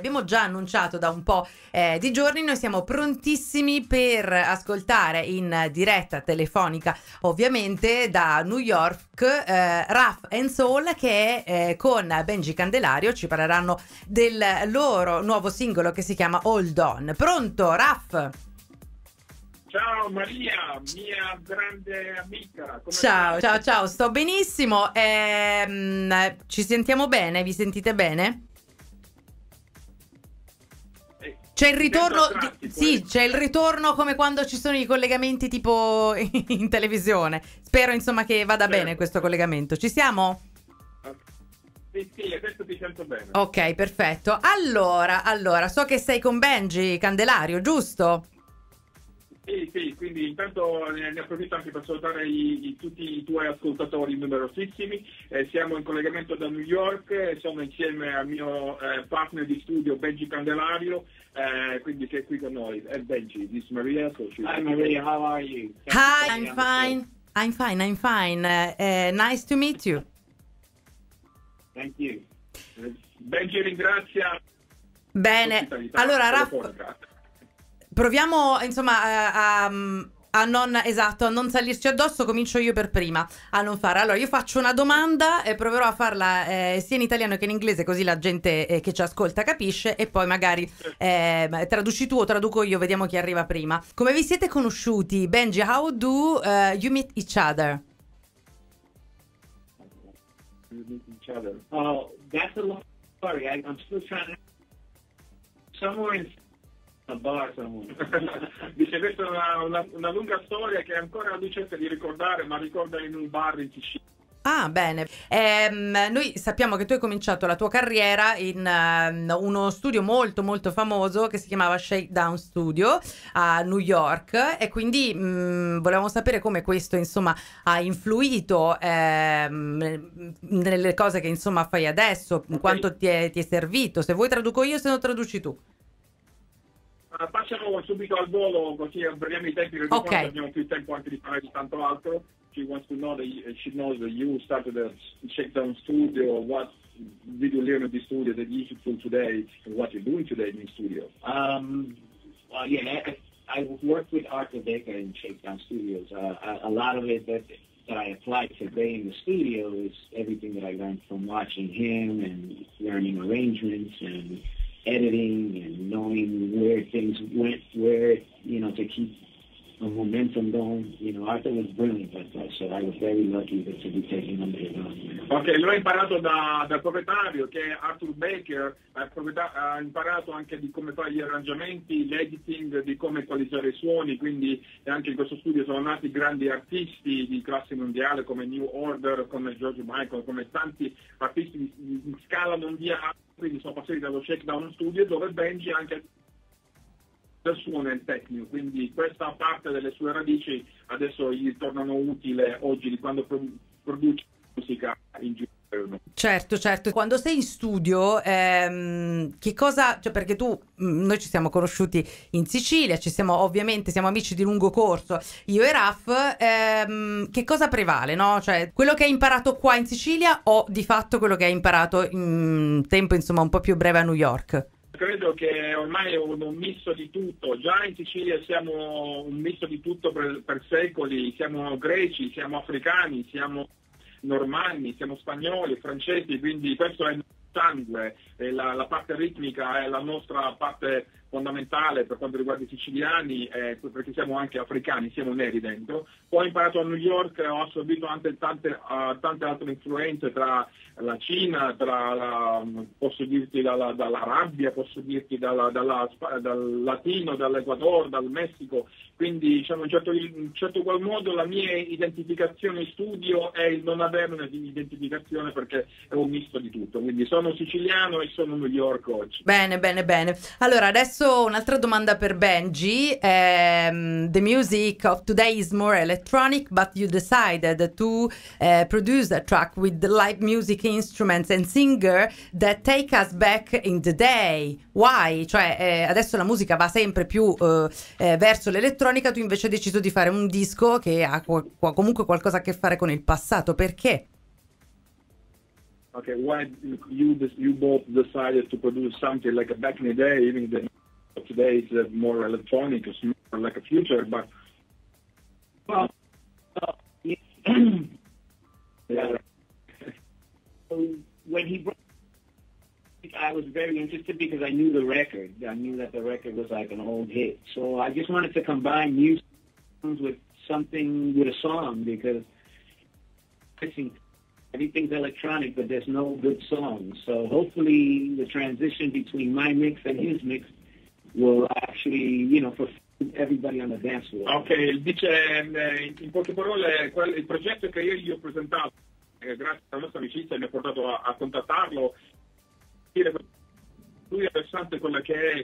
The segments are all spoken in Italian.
Abbiamo già annunciato da un po' di giorni, noi siamo prontissimi per ascoltare in diretta telefonica, ovviamente da New York, Raf and Soul, che con Benji Candelario ci parleranno del loro nuovo singolo che si chiama Hold On. Pronto, Raf? Ciao Maria, mia grande amica. Come Ciao, stai? ciao, sto benissimo. Ci sentiamo bene? Vi sentite bene? C'è il ritorno, sì, c'è il ritorno come quando ci sono i collegamenti tipo in televisione. Spero insomma che vada bene questo collegamento. Ci siamo? Sì, adesso ti sento bene. Ok, perfetto. Allora, so che sei con Benji Candelario, giusto? Sì, quindi intanto ne approfitto anche per salutare tutti i tuoi ascoltatori numerosissimi. Siamo in collegamento da New York, sono insieme al mio partner di studio Benji Candelario, quindi che è qui con noi. Benji, this is Maria. Hi Maria, how are you? Hi, I'm fine. I'm fine. Nice to meet you. Thank you. Benji ringrazia. Bene, allora Raf, proviamo insomma a non salirci addosso. Comincio io per prima a non fare. Allora io faccio una domanda e proverò a farla sia in italiano che in inglese, così la gente che ci ascolta capisce, e poi magari traduci tu o traduco io, vediamo chi arriva prima. Come vi siete conosciuti? Benji, how do you meet each other? Oh, that's a long story. I'm still trying to... Somewhere in a bar somewhere. Dice, questa è una lunga storia che ancora lui cerca di ricordare, ma ricorda in un bar in Sicilia. Ah, bene. Noi sappiamo che tu hai cominciato la tua carriera in uno studio molto molto famoso che si chiamava Shakedown Studio a New York, e quindi volevamo sapere come questo insomma ha influito nelle cose che insomma fai adesso, Okay. quanto ti è servito. Se vuoi traduco io, se no traduci tu. Passiamo subito al volo, così abbreviamo i tempi, perché Ok. poi abbiamo più tempo anche di parlare di tanto altro. She wants to know she knows that you started a Shakedown Studio. What did you learn in the studio that is useful today, and what you're doing today in the studio? Well, yeah, I worked with Arthur Baker in Shakedown Studios. A lot of it that I apply today in the studio is everything that I learned from watching him and learning arrangements and editing and knowing where things went, to keep a momentum going. Arthur was brilliant at that, so I was very lucky to be taken under his own. Ok, l'ho imparato dal proprietario, che è Arthur Baker. Ha imparato anche di come fare gli arrangiamenti, l'editing, di come equalizzare i suoni, quindi anche in questo studio sono nati grandi artisti di classe mondiale come New Order, come George Michael, come tanti artisti di scala mondiale, quindi sono passati dallo Shakedown Studio, dove Benji anche del suono e il tecnico, quindi questa parte delle sue radici adesso gli tornano utile oggi, di quando produce musica in giro. Certo. Quando sei in studio, che cosa, cioè, perché noi ci siamo conosciuti in Sicilia, ovviamente siamo amici di lungo corso, io e Raf, che cosa prevale, no? Cioè, quello che hai imparato qua in Sicilia o di fatto quello che hai imparato in tempo, insomma, un po' più breve a New York? Credo che ormai è un misto di tutto. Già in Sicilia siamo un misto di tutto per secoli, siamo greci, siamo africani, siamo normanni, siamo spagnoli, francesi, quindi questo è il sangue, e la parte ritmica è la nostra parte fondamentale per quanto riguarda i siciliani, perché siamo anche africani, siamo neri dentro. Poi ho imparato a New York, ho assorbito anche tante altre influenze tra la Cina, posso dirti dall'Arabia, posso dirti dal Latino, dall'Ecuador, dal Messico, quindi diciamo in certo qual modo la mia identificazione in studio è il non avere un'identificazione, perché è un misto di tutto, quindi sono siciliano e sono New York oggi. Bene. Allora, adesso un'altra domanda per Benji. The music of today is more electronic, but you decided to produce a track with live music instruments and singer that take us back in the day. Why? Cioè, adesso la musica va sempre più verso l'elettronica, tu invece hai deciso di fare un disco che ha comunque qualcosa a che fare con il passato. Perché? Okay, why you both decided to produce something like back in the day, even today it's more electronic, it's more like a future, but well, yeah. When he brought, I was very interested because I knew the record. I knew that the record was like an old hit. So I just wanted to combine music with something with a song because everything's electronic, but there's no good songs. So hopefully the transition between my mix and his mix will actually, for everybody on the dance floor. Ok, dice in poche parole il progetto che io gli ho presentato, grazie alla nostra amicizia mi ha portato a contattarlo. Lui è versante quella che è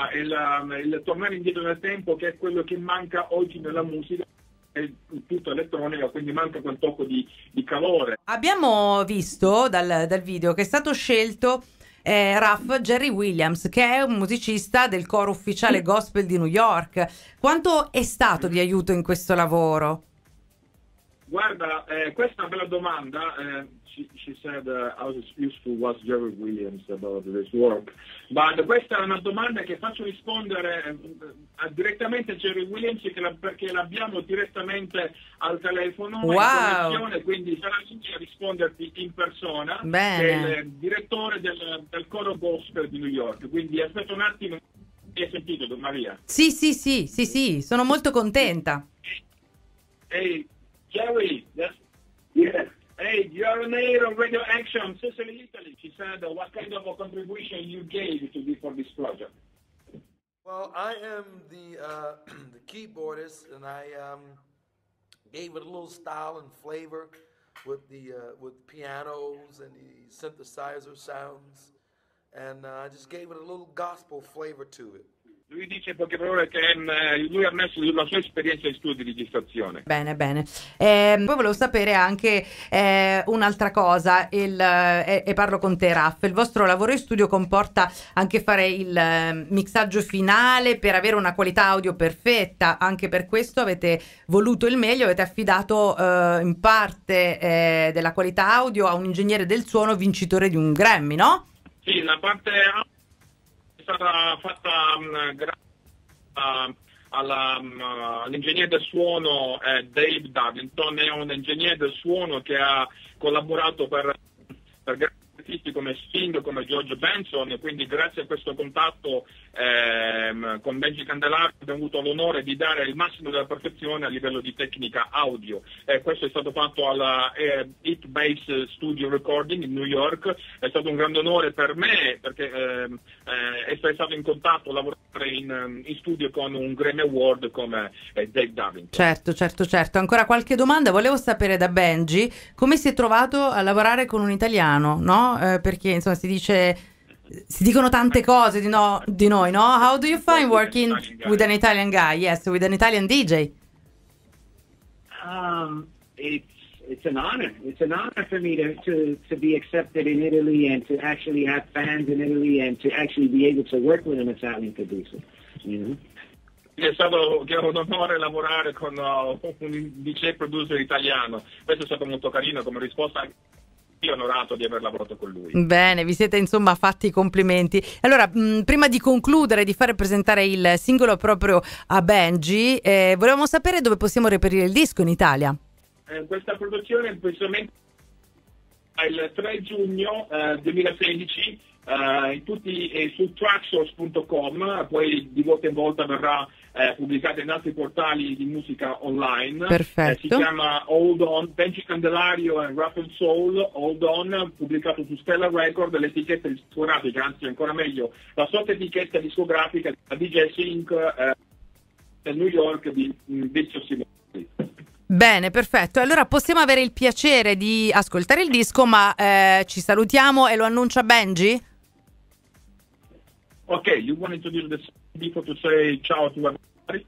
il tornare indietro nel tempo, che è quello che manca oggi nella musica. È tutto elettronica, quindi manca quel tocco di calore. Abbiamo visto dal video che è stato scelto Raf Jerry Williams, che è un musicista del coro ufficiale gospel di New York. Quanto è stato di aiuto in questo lavoro? Guarda, questa è una bella domanda. She said how useful was Jerry Williams about this work. But questa è una domanda che faccio rispondere direttamente a Jerry Williams perché l'abbiamo direttamente al telefono, wow, in connessione, quindi sarà lui a risponderti in persona. Bene. Che è il direttore del coro gospel di New York. Quindi aspetta un attimo, hai sentito, Don Maria? Sì, sono molto contenta. Hey, Jerry, Yeah. hey, you're an air of Radio Action, Sicily, Italy. She said, what kind of a contribution you gave for this project? Well, I am the keyboardist, and I gave it a little style and flavor with pianos and the synthesizer sounds, and I just gave it a little gospel flavor to it. Lui dice in poche parole che lui ha messo la sua esperienza in studio di registrazione. Bene. Poi volevo sapere anche un'altra cosa, e parlo con te, Raf. Il vostro lavoro in studio comporta anche fare il mixaggio finale per avere una qualità audio perfetta. Anche per questo avete voluto il meglio, avete affidato in parte della qualità audio a un ingegnere del suono vincitore di un Grammy, no? Sì, la parte è stata fatta grazie all'ingegnere del suono Dave Davington. È un ingegnere del suono che ha collaborato per grandi artisti come Sting, come George Benson, e quindi grazie a questo contatto con Benji Candelario abbiamo avuto l'onore di dare il massimo della perfezione a livello di tecnica audio. Questo è stato fatto alla Hit Base Studio Recording in New York. È stato un grande onore per me perché essere stato in contatto, lavorare in studio con un Grammy Award come Dave Davington. Certo. Ancora qualche domanda? Volevo sapere da Benji come si è trovato a lavorare con un italiano, no? Perché insomma si dicono tante cose di noi, no? How do you find working with an Italian guy? Yes, with an Italian DJ. It's an honor. It's an honor for me to be accepted in Italy and to actually have fans in Italy and to actually be able to work with an Italian producer. È stato un onore lavorare con un DJ producer italiano. Questo è stato molto carino come risposta. Io onorato di aver lavorato con lui. Bene, vi siete insomma fatti i complimenti. Allora, prima di concludere, di fare presentare il singolo proprio a Benji, volevamo sapere dove possiamo reperire il disco in Italia. Questa produzione precisamente il 3 giugno 2016 su tracksource.com, poi di volta in volta verrà pubblicata in altri portali di musica online. Perfetto. Si chiama Hold On, Benji Candelario e Rap and Soul, Hold On, pubblicato su Stella Record, l'etichetta discografica, anzi ancora meglio la sottoetichetta discografica, la DJ Sync New York di Vizio Simoni. Bene, perfetto. Allora possiamo avere il piacere di ascoltare il disco, ma ci salutiamo e lo annuncia Benji? Ok, you want to introduce this before to say ciao to everybody?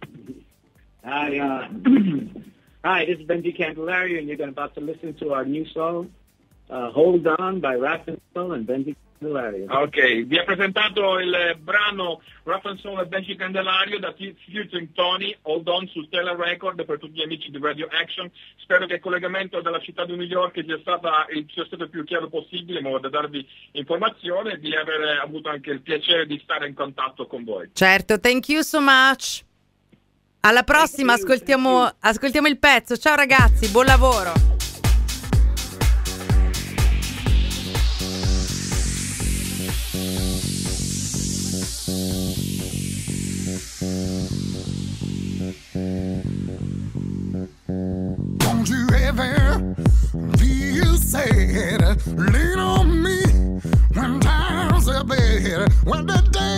Hi, this is Benji Candelario, and you're about to listen to our new song, Hold On by Rap and Soul and Benji Ok, vi ha presentato il brano Rough & Soul e Benji Candelario da Featuring Tony, Hold On su Stellar Record per tutti gli amici di Radio Action. Spero che il collegamento dalla città di New York sia stato il più chiaro possibile, in modo da darvi informazione e di aver avuto anche il piacere di stare in contatto con voi. Certo, thank you so much. Alla prossima, ascoltiamo il pezzo. Ciao ragazzi, buon lavoro. Don't you ever feel sad? Lean on me when times are bad. When the day